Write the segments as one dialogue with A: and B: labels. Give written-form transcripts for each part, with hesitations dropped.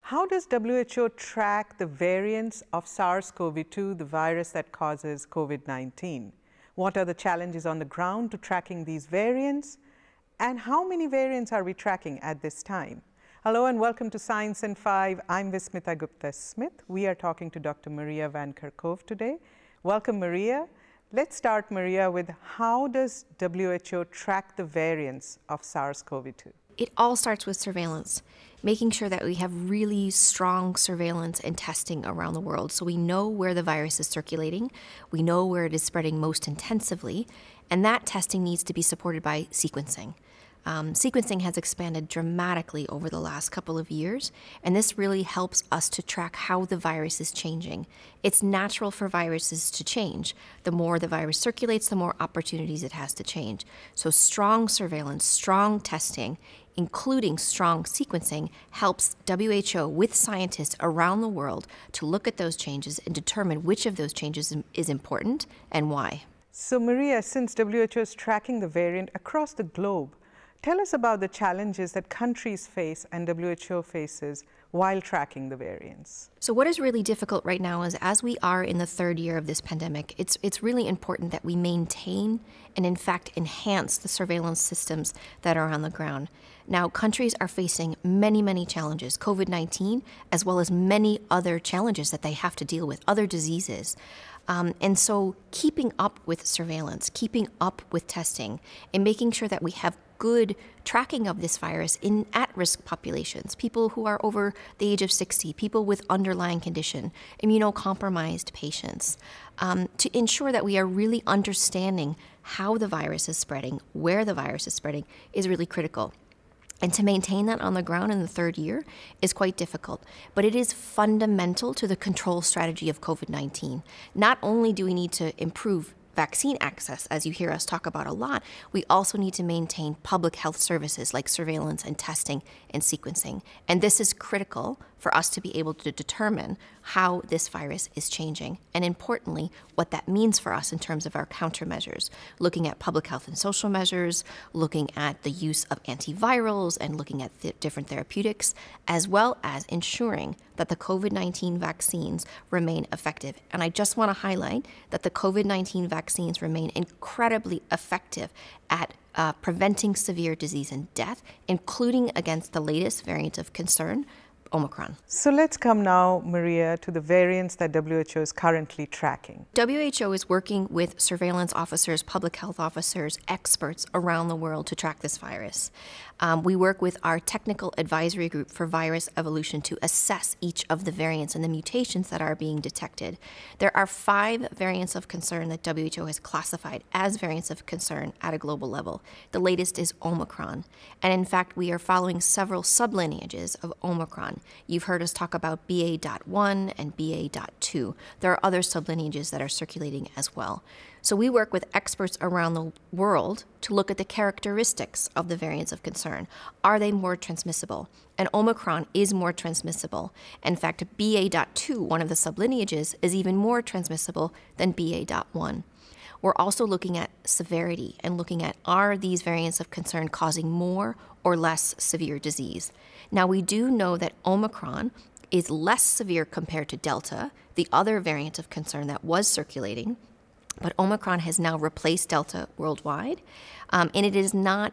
A: How does WHO track the variants of SARS CoV-2, the virus that causes COVID-19? What are the challenges on the ground to tracking these variants? And how many variants are we tracking at this time? Hello and welcome to Science in 5. I'm Vismita Gupta-Smith. We are talking to Dr. Maria Van Kerkhove today. Welcome, Maria. Let's start, Maria, with how does WHO track the variants of SARS CoV-2?
B: It all starts with surveillance, making sure that we have really strong surveillance and testing around the world so we know where the virus is circulating, we know where it is spreading most intensively, and that testing needs to be supported by sequencing. Sequencing has expanded dramatically over the last couple of years, and this really helps us to track how the virus is changing. It's natural for viruses to change. The more the virus circulates, the more opportunities it has to change. So strong surveillance, strong testing, including strong sequencing, helps WHO with scientists around the world to look at those changes and determine which of those changes is important and why.
A: So Maria, since WHO is tracking the variant across the globe, tell us about the challenges that countries face and WHO faces while tracking the variants.
B: So what is really difficult right now is, as we are in the third year of this pandemic, it's really important that we maintain and in fact enhance the surveillance systems that are on the ground. Now, countries are facing many challenges, COVID-19, as well as many other challenges that they have to deal with, other diseases. And so keeping up with surveillance, keeping up with testing, and making sure that we have good tracking of this virus in at-risk populations, people who are over the age of 60, people with underlying condition, immunocompromised patients, to ensure that we are really understanding how the virus is spreading, where the virus is spreading, is really critical. And to maintain that on the ground in the third year is quite difficult. But it is fundamental to the control strategy of COVID-19. Not only do we need to improve vaccine access, as you hear us talk about a lot, we also need to maintain public health services like surveillance and testing and sequencing. And this is critical for us to be able to determine how this virus is changing, and importantly, what that means for us in terms of our countermeasures, looking at public health and social measures, looking at the use of antivirals, and looking at different therapeutics, as well as ensuring that the COVID-19 vaccines remain effective. And I just want to highlight that the COVID-19 vaccines remain incredibly effective at preventing severe disease and death, including against the latest variant of concern, Omicron.
A: So let's come now, Maria, to the variants that WHO is currently tracking.
B: WHO is working with surveillance officers, public health officers, experts around the world to track this virus. We work with our technical advisory group for virus evolution to assess each of the variants and the mutations that are being detected. There are 5 variants of concern that WHO has classified as variants of concern at a global level. The latest is Omicron. And in fact, we are following several sublineages of Omicron. You've heard us talk about BA.1 and BA.2. There are other sublineages that are circulating as well. So we work with experts around the world to look at the characteristics of the variants of concern. Are they more transmissible? And Omicron is more transmissible. In fact, BA.2, one of the sublineages, is even more transmissible than BA.1. We're also looking at severity and looking at, are these variants of concern causing more or less severe disease? Now, we do know that Omicron is less severe compared to Delta, the other variant of concern that was circulating, but Omicron has now replaced Delta worldwide, and it is not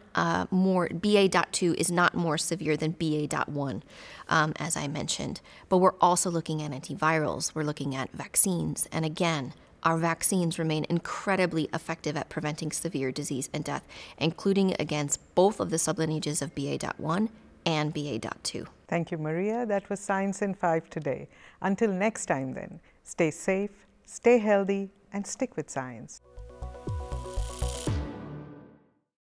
B: BA.2 is not more severe than BA.1, as I mentioned. But we're also looking at antivirals, we're looking at vaccines, and again, our vaccines remain incredibly effective at preventing severe disease and death, including against both of the sublineages of BA.1 and BA.2.
A: Thank you, Maria. That was Science in 5 today. Until next time then, stay safe, stay healthy, and stick with science.